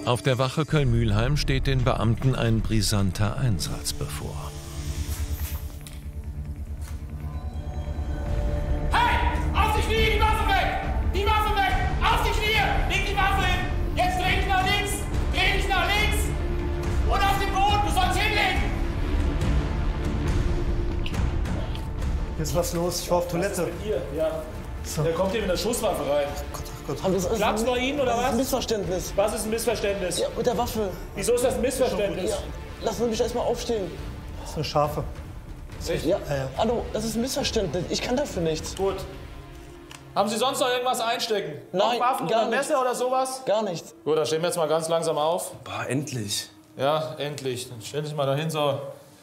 Auf der Wache Köln-Mülheim steht den Beamten ein brisanter Einsatz bevor. Hey! Auf die Knie, die Waffe weg! Die Waffe weg! Auf die Knie! Leg die Waffe hin! Jetzt dreh dich nach links! Dreh dich nach links! Und auf den Boden! Du sollst hinlegen! Hier ist was los. Ich war auf Toilette. Was ist mit dir? Ja. So. Der kommt hier mit einer Schusswaffe rein. Klappt's bei Ihnen oder was? Das ist ein Missverständnis. Was ist ein Missverständnis? Ja, mit der Waffe. Wieso ist das ein Missverständnis? Ja, lassen Sie mich erstmal aufstehen. Das ist eine Schafe. Ja. Hallo, das ist ein Missverständnis. Ich kann dafür nichts. Gut. Haben Sie sonst noch irgendwas einstecken? Nein, noch Waffen gar oder Messer oder sowas? Gar nichts. Gut, dann stehen wir jetzt mal ganz langsam auf. Boah, endlich. Ja, endlich. Dann stell dich mal dahin, so.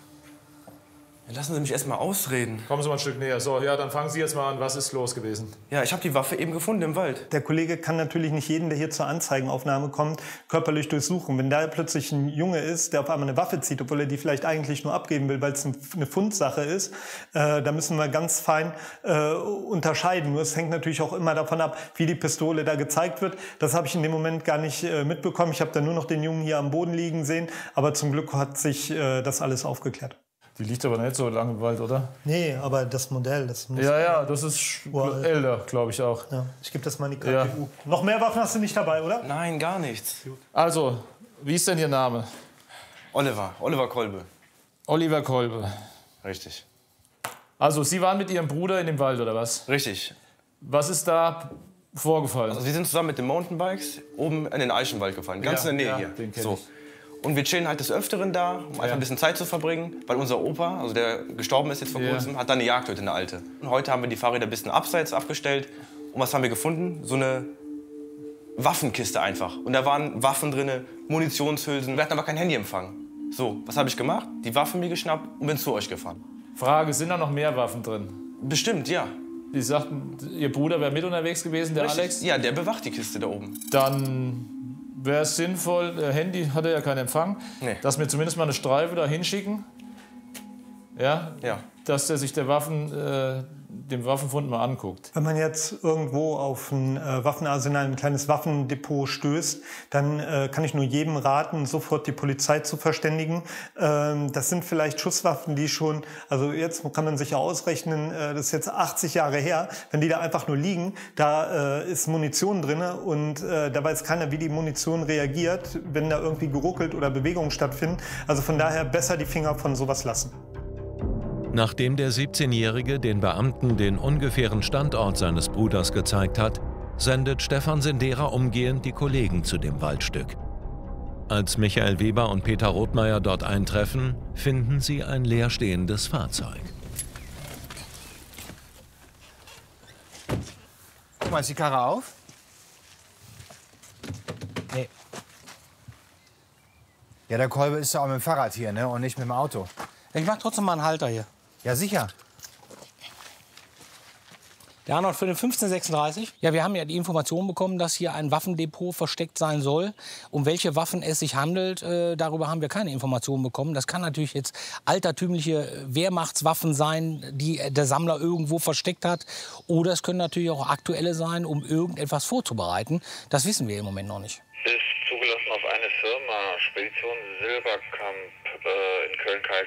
Ja, lassen Sie mich erst mal ausreden. Kommen Sie mal ein Stück näher. So, ja, dann fangen Sie jetzt mal an. Was ist los gewesen? Ja, ich habe die Waffe eben gefunden im Wald. Der Kollege kann natürlich nicht jeden, der hier zur Anzeigenaufnahme kommt, körperlich durchsuchen. Wenn da plötzlich ein Junge ist, der auf einmal eine Waffe zieht, obwohl er die vielleicht eigentlich nur abgeben will, weil es eine Fundsache ist, da müssen wir ganz fein unterscheiden. Nur es hängt natürlich auch immer davon ab, wie die Pistole da gezeigt wird. Das habe ich in dem Moment gar nicht mitbekommen. Ich habe dann nur noch den Jungen hier am Boden liegen sehen. Aber zum Glück hat sich das alles aufgeklärt. Die liegt aber nicht so lange im Wald, oder? Nee, aber das Modell, das muss... Ja, das ist älter, glaube ich auch. Ja, ich gebe das mal in die KPU. Ja. Noch mehr Waffen hast du nicht dabei, oder? Nein, gar nichts. Also, wie ist denn Ihr Name? Oliver Kolbe. Oliver Kolbe. Richtig. Also, Sie waren mit Ihrem Bruder in dem Wald, oder was? Richtig. Was ist da vorgefallen? Also wir sind zusammen mit den Mountainbikes oben in den Eichenwald gefahren, ganz in der Nähe hier. Den kenn So. ich. Und wir chillen halt des Öfteren da, um einfach ein bisschen Zeit zu verbringen, weil unser Opa, also der gestorben ist jetzt vor kurzem, hat da eine Jagdhütte, eine alte. Und heute haben wir die Fahrräder ein bisschen abseits abgestellt. Und was haben wir gefunden? So eine Waffenkiste einfach. Und da waren Waffen drin, Munitionshülsen. Wir hatten aber kein Handyempfang. So, was habe ich gemacht? Die Waffe mir geschnappt und bin zu euch gefahren. Frage, sind da noch mehr Waffen drin? Bestimmt, ja. Sie sagten, Ihr Bruder wäre mit unterwegs gewesen, der Richtig. Alex? Ja, der bewacht die Kiste da oben. Dann wäre es sinnvoll, Handy hat er ja keinen Empfang, dass wir zumindest mal eine Streife da hinschicken. Ja? Ja. Dass der sich dem Waffenfund mal anguckt. Wenn man jetzt irgendwo auf ein Waffenarsenal, ein kleines Waffendepot stößt, dann kann ich nur jedem raten, sofort die Polizei zu verständigen. Das sind vielleicht Schusswaffen, die schon, also jetzt kann man sich ja ausrechnen, das ist jetzt 80 Jahre her, wenn die da einfach nur liegen, da ist Munition drin und da weiß keiner, wie die Munition reagiert, wenn da irgendwie geruckelt oder Bewegungen stattfinden. Also von daher besser die Finger von sowas lassen. Nachdem der 17-Jährige den Beamten den ungefähren Standort seines Bruders gezeigt hat, sendet Stefan Sendera umgehend die Kollegen zu dem Waldstück. Als Michael Weber und Peter Rothmeier dort eintreffen, finden sie ein leerstehendes Fahrzeug. Guck mal, ist die Karre auf? Nee. Ja, der Kolbe ist ja auch mit dem Fahrrad hier, ne? Und nicht mit dem Auto. Ich mach trotzdem mal einen Halter hier. Ja, sicher. Der Arnold für den 1536. Ja, wir haben ja die Information bekommen, dass hier ein Waffendepot versteckt sein soll. Um welche Waffen es sich handelt, darüber haben wir keine Informationen bekommen. Das kann natürlich jetzt altertümliche Wehrmachtswaffen sein, die der Sammler irgendwo versteckt hat. Oder es können natürlich auch aktuelle sein, um irgendetwas vorzubereiten. Das wissen wir im Moment noch nicht. Ist zugelassen auf eine Firma, Spedition Silberkamp in Köln-Kalk.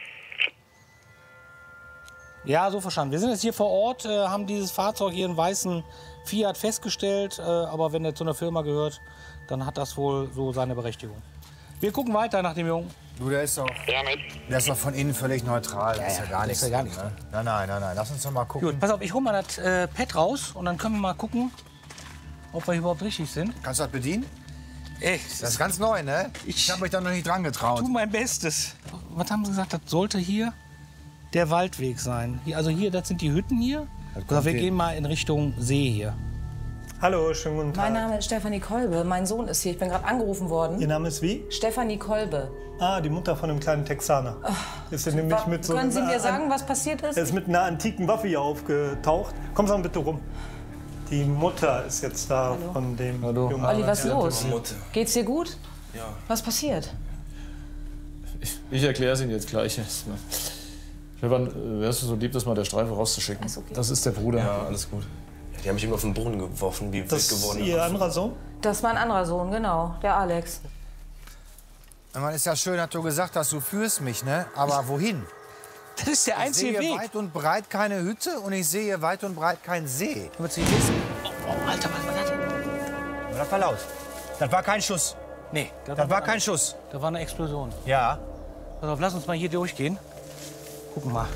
Ja, so verstanden. Wir sind jetzt hier vor Ort, haben dieses Fahrzeug hier, einen weißen Fiat, festgestellt. Aber wenn der zu einer Firma gehört, dann hat das wohl so seine Berechtigung. Wir gucken weiter nach dem Jungen. Du, der ist doch, der ist doch von innen völlig neutral. Das ist ja gar nichts. ist ja gar nichts. Ne? Nein. Lass uns doch mal gucken. Gut, pass auf, ich hol mal das Pad raus und dann können wir mal gucken, ob wir überhaupt richtig sind. Kannst du das bedienen? Ey, Das ist ganz neu, ne? Ich habe mich da noch nicht dran getraut. tu mein Bestes. Was haben Sie gesagt, das sollte hier der Waldweg sein? Hier, also hier, das sind die Hütten hier. Also wir gehen mal in Richtung See hier. Hallo, schönen guten Tag. Mein Name ist Stefanie Kolbe. Mein Sohn ist hier. Ich bin gerade angerufen worden. Ihr Name ist wie? Stefanie Kolbe. Ah, die Mutter von einem kleinen Texaner. Ist ja nämlich mit so Können Sie mir sagen, was passiert ist? Er ist mit einer antiken Waffe hier aufgetaucht. Kommen Sie mal bitte rum. Die Mutter ist jetzt da von dem Jungen. Olli, was ist los? Mutter. Geht's dir gut? Ja. Was passiert? Ich erkläre es Ihnen jetzt gleich. Stefan, wärst du so lieb, das mal der Streife rauszuschicken? Okay. Das ist der Bruder. Ja, alles gut. Die haben mich immer auf den Boden geworfen, wie Das wild geworden. ist Ihr anderer Sohn? Das war ein anderer Sohn, genau, der Alex. Man ist ja schön, dass du gesagt hast, du führst mich, ne? Aber wohin? Das ist der einzige Ich sehe Weg. weit und breit keine Hütte und ich sehe weit und breit keinen See. Damit Sie wissen. Oh, Alter, was war das? Aber das war laut. Das war kein Schuss. Nee, Das war kein Schuss. Da war eine Explosion. Ja. Pass auf, lass uns mal hier durchgehen. Gucken mal.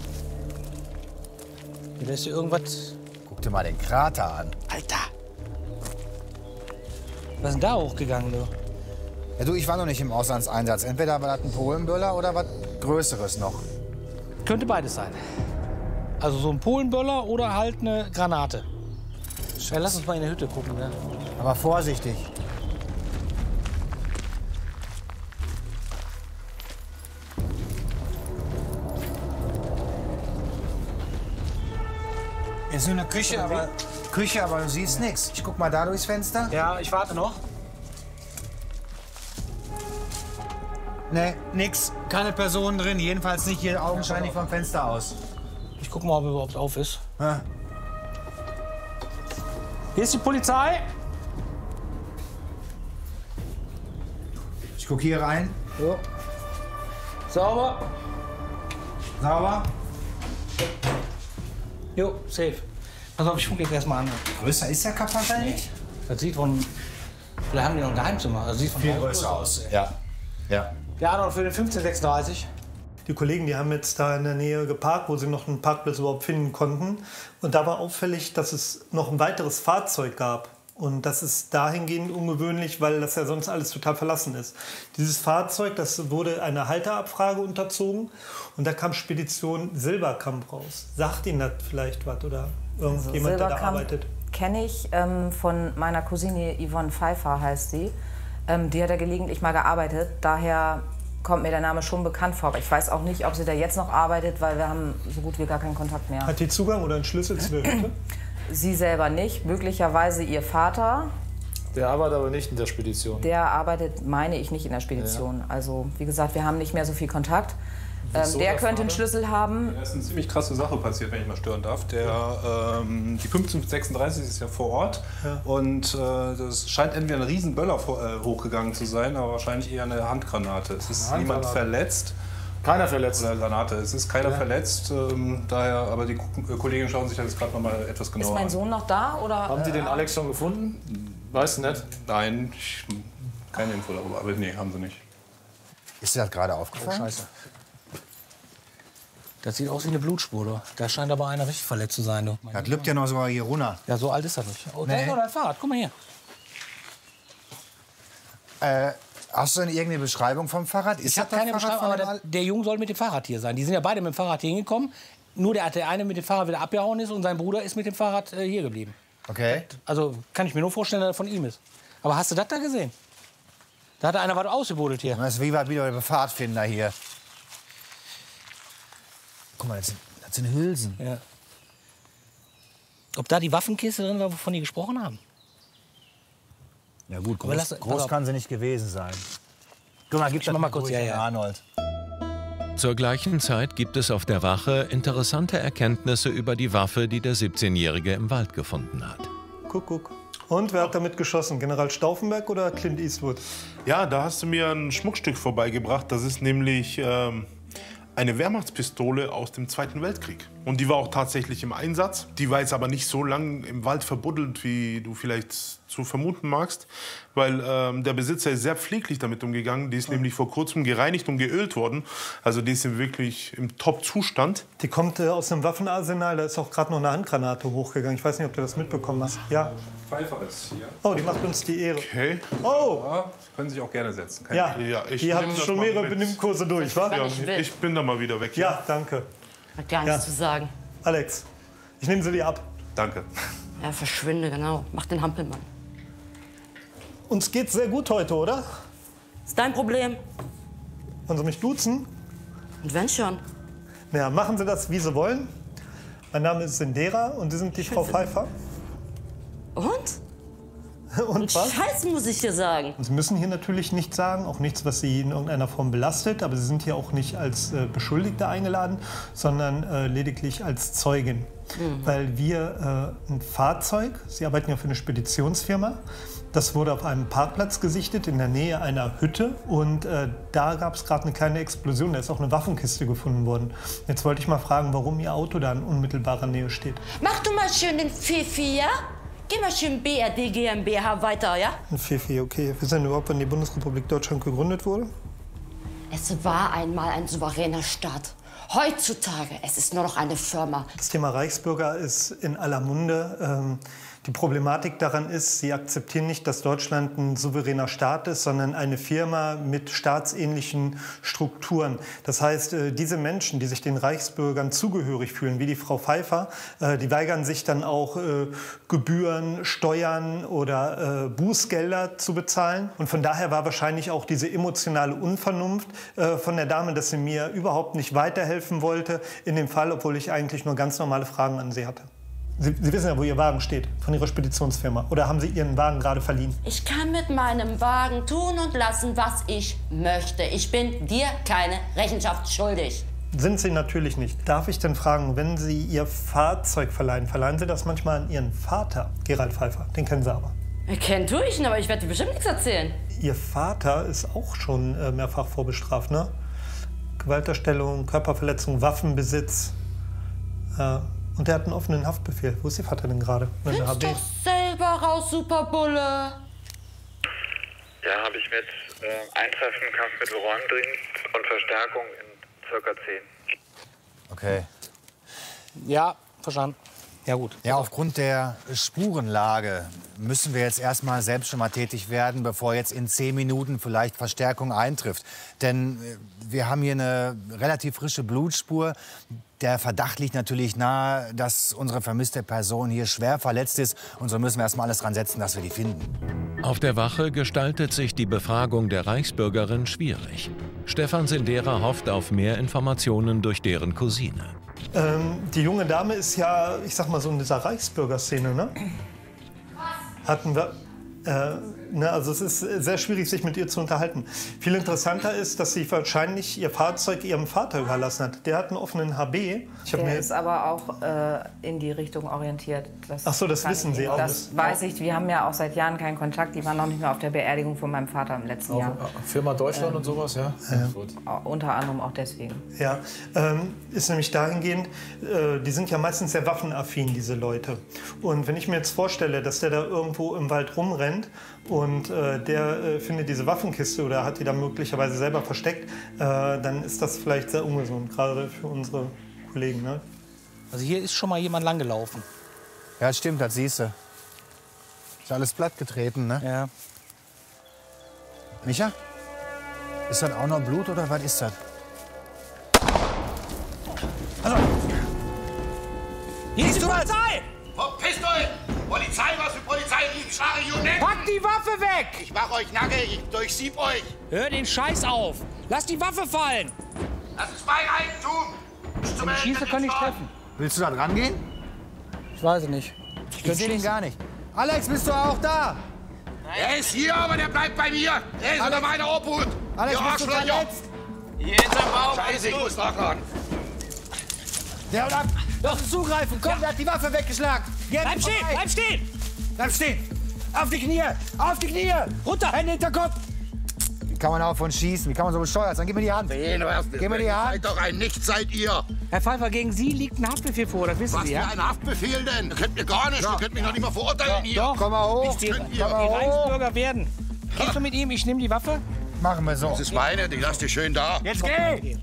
Hier ist hier irgendwas. Guck dir mal den Krater an. Alter! Was ist denn da hochgegangen, du? Ja, du, ich war noch nicht im Auslandseinsatz. Entweder war das ein Polenböller oder was Größeres noch. Könnte beides sein. Also so ein Polenböller oder halt eine Granate. Ja, lass uns mal in der Hütte gucken. Ne? Aber vorsichtig. Ist nur eine Küche, aber du siehst nichts. Ich guck mal da durchs Fenster. Ja, ich warte noch. Nee, nix. Keine Personen drin. Jedenfalls nicht hier augenscheinlich vom Fenster aus. Ich guck mal, ob er überhaupt auf ist. Ja. Hier ist die Polizei. Ich guck hier rein. Jo. Sauber. Sauber. Jo, safe. Pass auf, ich gucke jetzt erstmal an. Größer ist der Kapazität nicht? Das sieht von. Vielleicht haben die noch ein Geheimzimmer. Das sieht von Viel größer aus. Ja. Ja. Ja, noch für den 1536. Die Kollegen, die haben jetzt da in der Nähe geparkt, wo sie noch einen Parkplatz überhaupt finden konnten. Und da war auffällig, dass es noch ein weiteres Fahrzeug gab. Und das ist dahingehend ungewöhnlich, weil das ja sonst alles total verlassen ist. Dieses Fahrzeug, das wurde einer Halterabfrage unterzogen. Und da kam Spedition Silberkamp raus. Sagt Ihnen das vielleicht was oder irgendjemand, der da arbeitet? Kenne ich von meiner Cousine Yvonne Pfeiffer, heißt sie. Die hat da gelegentlich mal gearbeitet. Daher kommt mir der Name schon bekannt vor. Aber ich weiß auch nicht, ob sie da jetzt noch arbeitet, weil wir haben so gut wie gar keinen Kontakt mehr. Hat die Zugang oder einen Schlüssel zu der Hütte? Sie selber nicht, möglicherweise ihr Vater. Der arbeitet aber nicht in der Spedition. Der arbeitet, meine ich, nicht in der Spedition. Ja. Also wie gesagt, wir haben nicht mehr so viel Kontakt. Der könnte einen Schlüssel haben. Da ist eine ziemlich krasse Sache passiert, wenn ich mal stören darf. Die 1536 ist ja vor Ort. Ja. Und das scheint entweder ein Riesenböller hochgegangen zu sein, aber wahrscheinlich eher eine Handgranate. Es ist niemand verletzt. Keiner verletzt. Oder Granate. Es ist keiner verletzt. Daher, aber die Kollegen schauen sich das jetzt gerade noch mal etwas genauer an. Ist mein Sohn noch da? Oder, haben Sie den Alex schon gefunden? Weißt du nicht? Nein, keine Info darüber. Aber nee, haben sie nicht. Ist dir das gerade aufgefallen? Oh, scheiße. Das sieht aus wie eine Blutspur. Du. Da scheint aber einer richtig verletzt zu sein. Du. Das lübt ja noch sogar hier runter. Ja, so alt ist er nicht. Oh, da ist noch dein Fahrrad. Guck mal hier. Hast du denn irgendeine Beschreibung vom Fahrrad? Ich habe keine Beschreibung, aber der Junge soll mit dem Fahrrad hier sein. Die sind ja beide mit dem Fahrrad hier hingekommen. Nur der eine mit dem Fahrrad wieder abgehauen ist und sein Bruder ist mit dem Fahrrad hier geblieben. Okay. Also kann ich mir nur vorstellen, dass er von ihm ist. Aber hast du das da gesehen? Da hat einer was ausgebuddelt hier. Das ist wie wieder der Pfadfinder hier. Guck mal, das sind Hülsen. Ja. Ob da die Waffenkiste drin war, wovon die gesprochen haben? Ja gut, groß kann sie nicht gewesen sein. Guck mal, gib mal kurz her, Arnold. Zur gleichen Zeit gibt es auf der Wache interessante Erkenntnisse über die Waffe, die der 17-Jährige im Wald gefunden hat. Guck. Und wer hat damit geschossen? General Stauffenberg oder Clint Eastwood? Ja, da hast du mir ein Schmuckstück vorbeigebracht. Das ist nämlich eine Wehrmachtspistole aus dem Zweiten Weltkrieg. Und die war auch tatsächlich im Einsatz. Die war jetzt aber nicht so lang im Wald verbuddelt, wie du vielleicht zu vermuten magst. Weil der Besitzer ist sehr pfleglich damit umgegangen. Die ist nämlich vor kurzem gereinigt und geölt worden. Also die ist wirklich im Top-Zustand. Die kommt aus einem Waffenarsenal. Da ist auch gerade noch eine Handgranate hochgegangen. Ich weiß nicht, ob du das mitbekommen hast. Ja. Pfeiffer ist hier. Oh, die macht uns die Ehre. Okay. Oh! Ja, können sich auch gerne setzen. Ja, die haben schon mehrere Benimmkurse durch, wa? Ja, ich bin da mal wieder weg. Ja, danke. Hat gar nichts zu sagen. Alex, ich nehme sie dir ab. Danke. Ja, verschwinde, genau. Mach den Hampelmann. Uns geht's sehr gut heute, oder? Ist dein Problem. Wollen Sie mich duzen? Und wenn schon. Ja, machen Sie das, wie Sie wollen. Mein Name ist Sendera und Sie sind die Frau Pfeiffer. Und was? Scheiß, muss ich dir sagen. Sie müssen hier natürlich nichts sagen, auch nichts, was Sie in irgendeiner Form belastet. Aber Sie sind hier auch nicht als Beschuldigte eingeladen, sondern lediglich als Zeugin. Weil wir ein Fahrzeug, Sie arbeiten ja für eine Speditionsfirma, Das wurde auf einem Parkplatz gesichtet in der Nähe einer Hütte und da gab es gerade eine kleine Explosion. Da ist auch eine Waffenkiste gefunden worden. Jetzt wollte ich mal fragen, warum Ihr Auto da in unmittelbarer Nähe steht. Mach du mal schön den Fifi, ja? Geh mal schön BRD GmbH weiter, ja? Ein Fifi, okay. Wissen Sie überhaupt, wann die Bundesrepublik Deutschland gegründet wurde? Es war einmal ein souveräner Staat. Heutzutage, es ist nur noch eine Firma. Das Thema Reichsbürger ist in aller Munde. Die Problematik daran ist, sie akzeptieren nicht, dass Deutschland ein souveräner Staat ist, sondern eine Firma mit staatsähnlichen Strukturen. Das heißt, diese Menschen, die sich den Reichsbürgern zugehörig fühlen, wie die Frau Pfeiffer, die weigern sich dann auch Gebühren, Steuern oder Bußgelder zu bezahlen. Und von daher war wahrscheinlich auch diese emotionale Unvernunft von der Dame, dass sie mir überhaupt nicht weiterhelfen wollte in dem Fall, obwohl ich eigentlich nur ganz normale Fragen an sie hatte. Sie wissen ja, wo Ihr Wagen steht, von Ihrer Speditionsfirma. Oder haben Sie Ihren Wagen gerade verliehen? Ich kann mit meinem Wagen tun und lassen, was ich möchte. Ich bin dir keine Rechenschaft schuldig. Sind Sie natürlich nicht. Darf ich denn fragen, wenn Sie Ihr Fahrzeug verleihen, verleihen Sie das manchmal an Ihren Vater, Gerald Pfeiffer? Den kennen Sie aber. Kennen tue ich ihn, aber ich werde dir bestimmt nichts erzählen. Ihr Vater ist auch schon mehrfach vorbestraft, ne? Gewalterstellung, Körperverletzung, Waffenbesitz. Und der hat einen offenen Haftbefehl. Wo ist Ihr Vater denn gerade? Find's doch selber raus, Superbulle. Ja, habe ich mit Eintreffen, Kampfmittelräumdienst und Verstärkung in ca. 10. Okay. Ja, verstanden. Ja, gut. Ja, aufgrund der Spurenlage müssen wir jetzt erstmal selbst schon mal tätig werden, bevor jetzt in 10 Minuten vielleicht Verstärkung eintrifft. Denn wir haben hier eine relativ frische Blutspur. Der Verdacht liegt natürlich nahe, dass unsere vermisste Person hier schwer verletzt ist. Und so müssen wir erstmal alles dran setzen, dass wir die finden. Auf der Wache gestaltet sich die Befragung der Reichsbürgerin schwierig. Stefan Sendera hofft auf mehr Informationen durch deren Cousine. Die junge Dame ist ja, ich sag mal so in dieser Reichsbürgerszene, ne? Hatten wir. Also es ist sehr schwierig, sich mit ihr zu unterhalten. Viel interessanter ist, dass sie wahrscheinlich ihr Fahrzeug ihrem Vater überlassen hat. Der hat einen offenen HB. Der ist aber auch in die Richtung orientiert. Ach so, das wissen Sie auch. Das weiß ich. Wir haben ja auch seit Jahren keinen Kontakt. Die waren noch nicht mehr auf der Beerdigung von meinem Vater im letzten Jahr. Firma Deutschland und sowas, ja? Unter anderem auch deswegen. Ja, ist nämlich dahingehend, die sind ja meistens sehr waffenaffin, diese Leute. Und wenn ich mir jetzt vorstelle, dass der da irgendwo im Wald rumrennt und der findet diese Waffenkiste oder hat die da möglicherweise selber versteckt, dann ist das vielleicht sehr ungesund, gerade für unsere Kollegen. Ne? Also hier ist schon mal jemand langgelaufen. Ja, stimmt, das siehst du. Ist alles plattgetreten, ne? Ja. Micha? Ist das auch noch Blut oder was ist das? Also. Hier ist die Polizei! Verpisst euch! Polizei, was für Polizei? Ich schlage Juden! Pack die Waffe weg! Ich mach euch nackig, ich durchsieb euch! Hör den Scheiß auf! Lass die Waffe fallen! Das ist mein Eigentum! Wenn ich schieße, kann ich treffen. Willst du da dran gehen? Ich weiß es nicht. Ich sehe den gar nicht. Alex, bist du auch da? Er ist hier, aber der bleibt bei mir! Er ist unter meiner Obhut! Alex, bist du verletzt? Hier ist ein Baum! Scheiße, ich muss nachladen! Der und ab! Lass uns zugreifen! Komm, der hat die Waffe weggeschlagen! Bleib stehen! Bleib stehen! Bleib stehen! Auf die Knie! Auf die Knie! Runter! Hände hinter Kopf! Wie kann man auch von schießen? Wie kann man so bescheuert sein? Gib mir die Hand! Gib mir die Hand! Seid doch ein Nichts, seid ihr! Herr Pfeiffer, gegen Sie liegt ein Haftbefehl vor, das wissen Was Sie, ja? für ein Haftbefehl denn? Ihr könnt mir gar nicht, ihr könnt mich noch nicht mal verurteilen hier! Doch, komm mal hoch! Die Reichsbürger werden. Gehst du mit ihm, ich nehme die Waffe? Machen wir so. Das ist meine, die lass dich schön da. Jetzt geh!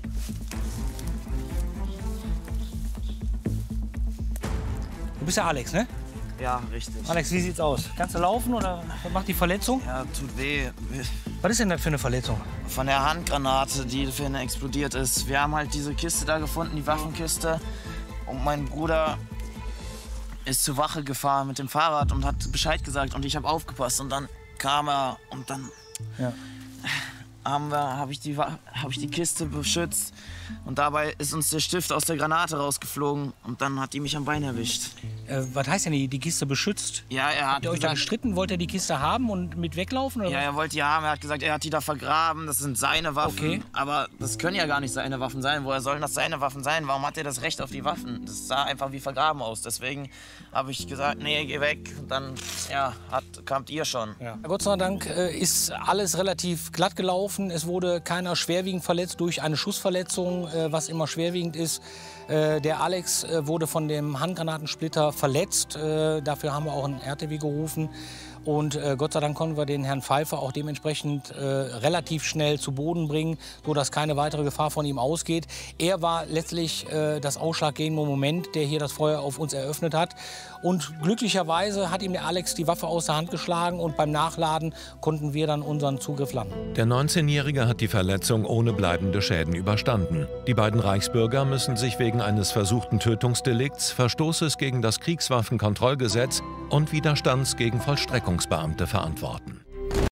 Du bist ja Alex, ne? Ja, richtig. Alex, wie sieht's aus? Kannst du laufen oder was macht die Verletzung? Ja, tut weh. Was ist denn das für eine Verletzung? Von der Handgranate, die vorhin explodiert ist. Wir haben halt diese Kiste da gefunden, die Waffenkiste. Und mein Bruder ist zur Wache gefahren mit dem Fahrrad und hat Bescheid gesagt. Und ich habe aufgepasst. Und dann kam er und dann... Ja. habe ich die Kiste beschützt und dabei ist uns der Stift aus der Granate rausgeflogen und dann hat die mich am Bein erwischt. Was heißt denn die Kiste beschützt? Ja, er hat Habt ihr euch da gestritten? Wollte er die Kiste haben und mit weglaufen? Oder ja, er wollte die haben. Er hat gesagt, er hat die da vergraben. Das sind seine Waffen. Okay. Aber das können ja gar nicht seine Waffen sein. Woher sollen das seine Waffen sein? Warum hat er das Recht auf die Waffen? Das sah einfach wie vergraben aus. Deswegen habe ich gesagt, nee, geh weg. Und dann ja, kamt ihr schon. Ja. Gott sei Dank ist alles relativ glatt gelaufen. Es wurde keiner schwerwiegend verletzt durch eine Schussverletzung, was immer schwerwiegend ist. Der Alex wurde von dem Handgranatensplitter verletzt. Dafür haben wir auch einen RTW gerufen. Und Gott sei Dank konnten wir den Herrn Pfeiffer auch dementsprechend relativ schnell zu Boden bringen, sodass keine weitere Gefahr von ihm ausgeht. Er war letztlich das ausschlaggebende Moment, der hier das Feuer auf uns eröffnet hat. Und glücklicherweise hat ihm der Alex die Waffe aus der Hand geschlagen und beim Nachladen konnten wir dann unseren Zugriff landen. Der 19-Jährige hat die Verletzung ohne bleibende Schäden überstanden. Die beiden Reichsbürger müssen sich wegen eines versuchten Tötungsdelikts, Verstoßes gegen das Kriegswaffenkontrollgesetz und Widerstands gegen Vollstreckungsbeamte verantworten.